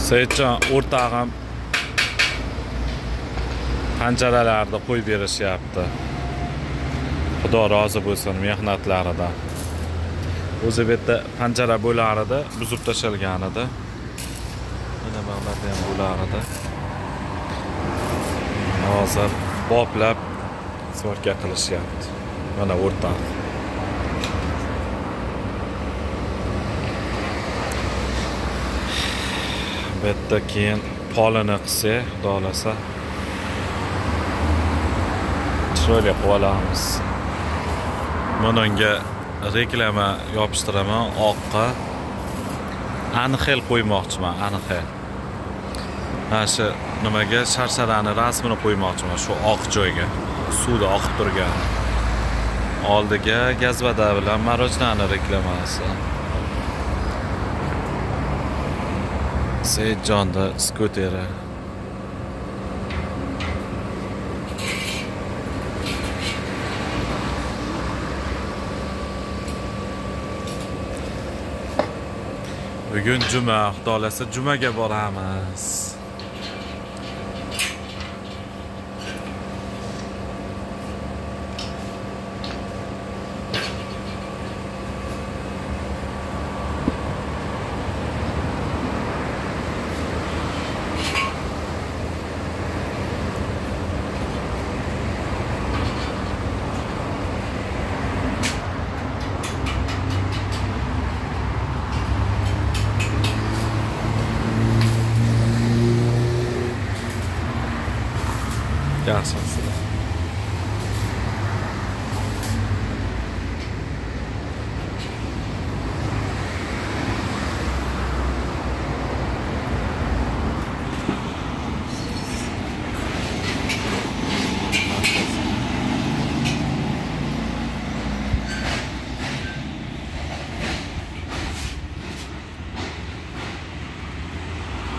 Seyitjon o'rtog'im panjaralarni qo'yib berishyapti. Xudo rozi bo'lsin mehnatlaridan. O'zi bu yerda panjara bo'larida buzib tashalgan edi. Mana bog'larda ham bo'larida. Hozir boplab svorka qilishyapti. Mana o'rtoq. Bu yerda keyin polini qilsa, xudo xolasa chiroyli qilib olamiz. Bunga reklama yopishtiraman oqqa. Aniqel qo'ymoqchiman, aniqel. Mana shu nimaga sharsharani rasmini qo'ymoqchiman, shu oq joyga. Suvda oqib turgan. Oldiga gazvada bilan marojnani reklamasi. Seyitjonni skuteri. Bugun juma, xudo xolasa jumaga boramiz. Yaxshisi.